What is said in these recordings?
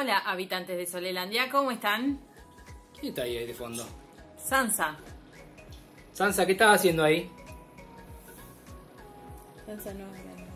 Hola, habitantes de Solelandia, ¿cómo están? ¿Quién está ahí de fondo? Sansa. Sansa, ¿qué estás haciendo ahí? Sansa no.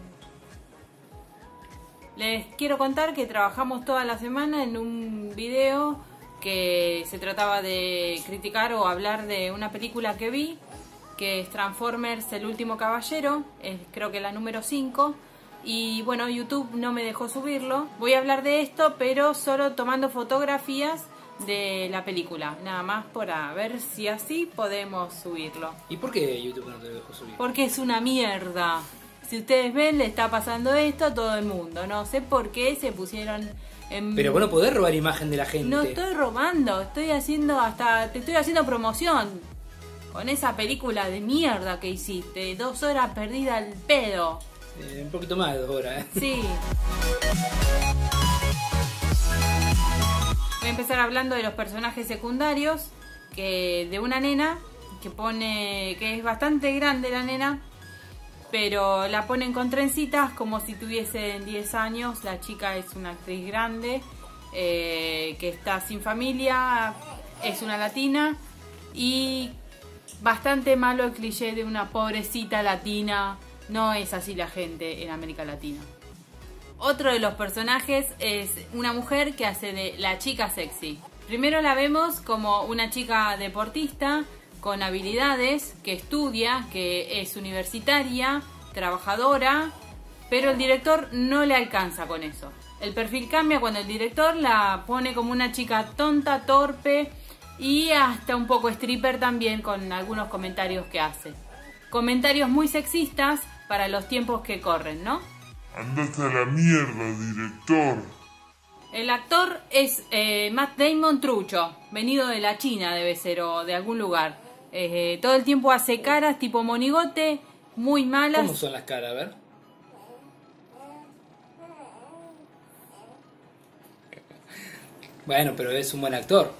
Les quiero contar que trabajamos toda la semana en un video que se trataba de criticar o hablar de una película que vi, que es Transformers El Último Caballero, es creo que la número 5. Y bueno, YouTube no me dejó subirlo. Voy a hablar de esto, pero solo tomando fotografías de la película, nada más para ver si así podemos subirlo. ¿Y por qué YouTube no te lo dejó subir? Porque es una mierda. Si ustedes ven, le está pasando esto a todo el mundo. No sé por qué se pusieron en... Pero vos no podés robar imagen de la gente. No estoy robando, te estoy haciendo promoción con esa película de mierda que hiciste. 2 horas perdida al pedo. Un poquito más de 2 horas, ¿eh? Sí. Voy a empezar hablando de los personajes secundarios, que de una nena que pone que es bastante grande la nena, pero la ponen con trencitas como si tuviesen 10 años. La chica es una actriz grande, que está sin familia, es una latina y bastante malo el cliché de una pobrecita latina. No es así la gente en América Latina. Otro de los personajes es una mujer que hace de la chica sexy. Primero la vemos como una chica deportista con habilidades, que estudia, que es universitaria, trabajadora, pero el director no le alcanza con eso. El perfil cambia cuando el director la pone como una chica tonta, torpe y hasta un poco stripper también, con algunos comentarios que hace. Comentarios muy sexistas para los tiempos que corren, ¿no? Andate a la mierda, director. El actor es Matt Damon trucho, venido de la China debe ser, o de algún lugar. Todo el tiempo hace caras tipo monigote, muy malas. ¿Cómo son las caras? A ver. Bueno, pero es un buen actor.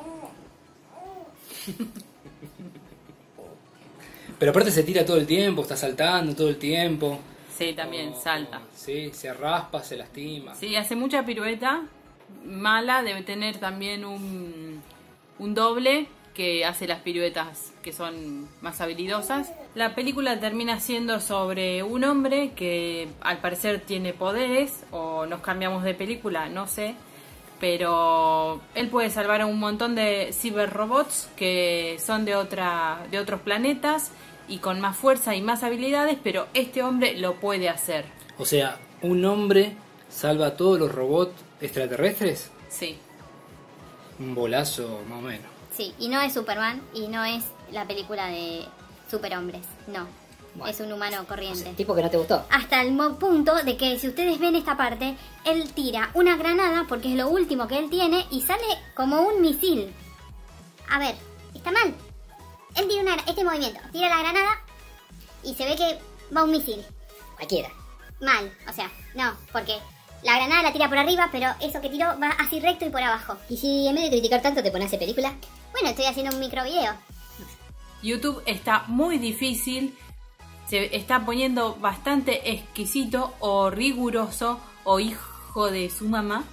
Pero aparte se tira todo el tiempo, está saltando todo el tiempo. Sí, también salta. Sí, se raspa, se lastima. Sí, hace mucha pirueta mala, debe tener también un doble que hace las piruetas que son más habilidosas. La película termina siendo sobre un hombre que al parecer tiene poderes, o nos cambiamos de película, no sé, pero él puede salvar a un montón de ciberrobots que son de otros planetas y con más fuerza y más habilidades, pero este hombre lo puede hacer. O sea, ¿un hombre salva a todos los robots extraterrestres? Sí. Un bolazo, más o menos. Sí, y no es Superman y no es la película de superhombres, no. Bueno, es un humano corriente. O tipo que no te gustó. Hasta el punto de que si ustedes ven esta parte, él tira una granada porque es lo último que él tiene y sale como un misil. A ver, está mal. Él tira este movimiento, tira la granada y se ve que va un misil. Cualquiera. Mal, o sea, no, porque la granada la tira por arriba, pero eso que tiró va así recto y por abajo. ¿Y si en vez de criticar tanto te pones a hacer película? Bueno, estoy haciendo un micro video. YouTube está muy difícil, se está poniendo bastante exquisito o riguroso o hijo de su mamá.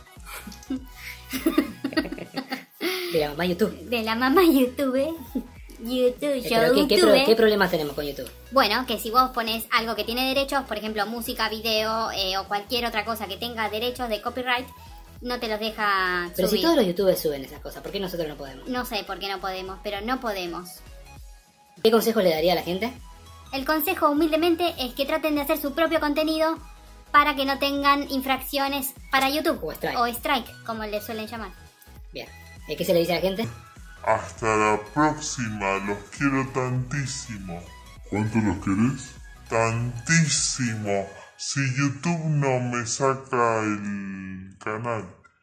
De la mamá YouTube. De la mamá YouTube. ¿Qué problema tenemos con YouTube? Bueno, que si vos pones algo que tiene derechos, por ejemplo música, video o cualquier otra cosa que tenga derechos de copyright, no te los deja Pero subir. si todos los youtubers suben esas cosas, ¿por qué nosotros no podemos? No sé por qué no podemos, pero no podemos. ¿Qué consejo le daría a la gente? El consejo humildemente es que traten de hacer su propio contenido para que no tengan infracciones para YouTube. O strike, como le suelen llamar. Bien. ¿Qué se le dice a la gente? Hasta la próxima, los quiero tantísimo. ¿Cuánto los querés? Tantísimo. Si YouTube no me saca el canal.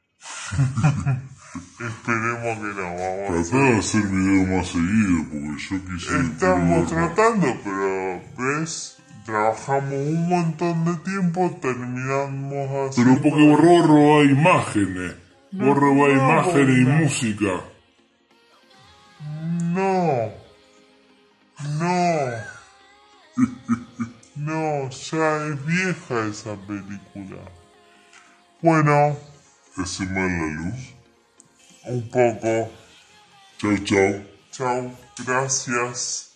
Esperemos que no, vamos a Tratá de hacer videos más seguido, porque yo quisiera... Estamos tratando, pero ¿ves? Trabajamos un montón de tiempo, terminamos así. Pero porque vos robás imágenes. Vos robás imágenes y música. No. No, ya es vieja esa película. Bueno, ¿Ese mal la luz? Un poco. Chau, chau. Chao, gracias.